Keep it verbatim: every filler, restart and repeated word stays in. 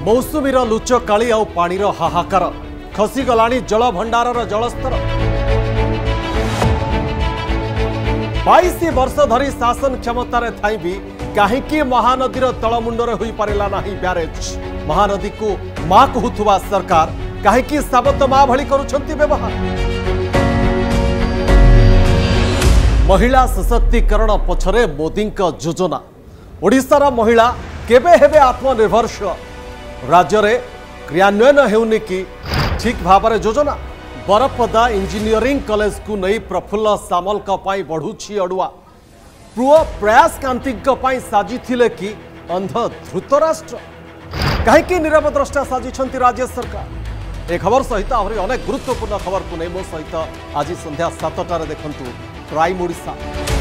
मौसुमीर लुचकाली आ पानीर हाहाकार खसीगलाणी जल भंडारर जलस्तर। बाईस वर्ष धरी शासन क्षमतार थाई भी कहीं महानदीर तलमुंडरे होई पारिला नाही ब्यारेज। महानदी को मां कहूथुवा सरकार कहीं साबत मां भली करुछंती व्यवहार। महिला सशक्तिकरण पछरे मोदी योजना। ओडिशार महिला केबे हेबे आत्मनिर्भरशील। राज्य रे क्रियान्वयन हेउनि कि ठीक भाव योजना। बरपदा इंजीनियरिंग कॉलेज को नहीं प्रफुल्ल सामल बढ़ुछि अड़ुआ। पुओ प्रयास कांति साजिथिले कि अंध धृतराष्ट्र कहीं नीरव द्रष्टा साजिछंती राज्य सरकार। ए खबर सहित आहरी अनेक गुरुत्वपूर्ण खबर को नहीं मो सहित आज संध्या सातटार देखंतु प्राइम ओडिशा।